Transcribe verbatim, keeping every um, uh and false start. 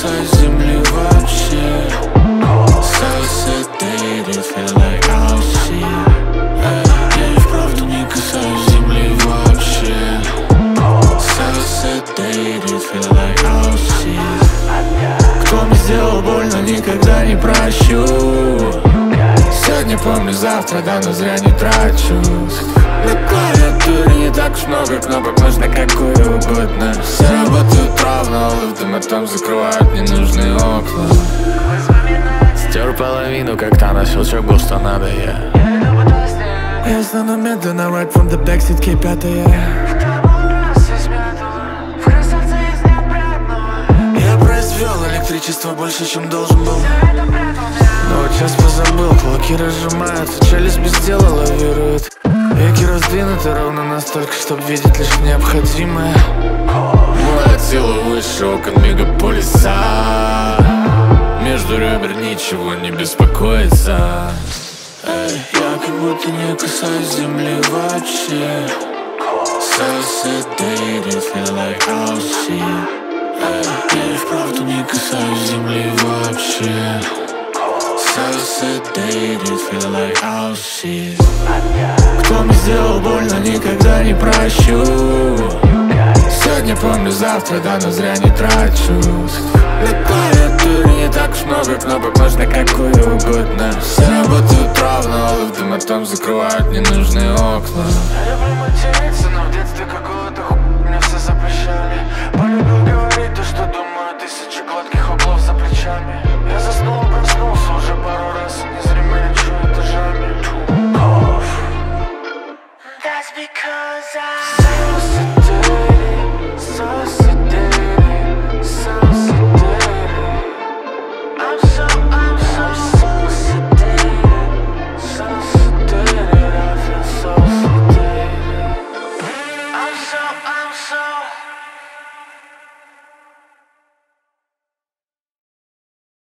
касаюсь земли вообще. So sedated, feel like I'll see. Я и вправду не касаюсь земли вообще. So sedated, feel like I'll see. Кто мне сделал больно, никогда не прощу. Сегодня помню, завтра, да, но зря не трачу. На клавиатуре не так уж много кнопок, нужно какую угодно. Все работают ровно, all of them, а там закрывают ненужные окна. Стер половину, как там на щелчок был, что надо, я Я стану медленно, right from the backseat, кей пять. Я произвел электричество больше, чем должен был. Но вот сейчас позабыл, кулаки разжимаются, челюсть без дела лавирует. Веки раздвинуты ровно настолько, чтобы видеть лишь необходимое. Моя сила выше окон мегаполиса. Между ребер ничего не беспокоится. Эй, я как будто не касаюсь земли вообще. So sedated, feel like I'll see. Эй, я и вправду не касаюсь земли вообще. So sedated, feel like I'll see. Кто мне сделал больно, никогда не прощу. Сегодня помню, завтра, да, но зря не трачу. На клавиатуре не так уж много кнопок, можно какую угодно. Все работают ровно, all of them, а там закрывают ненужные окна.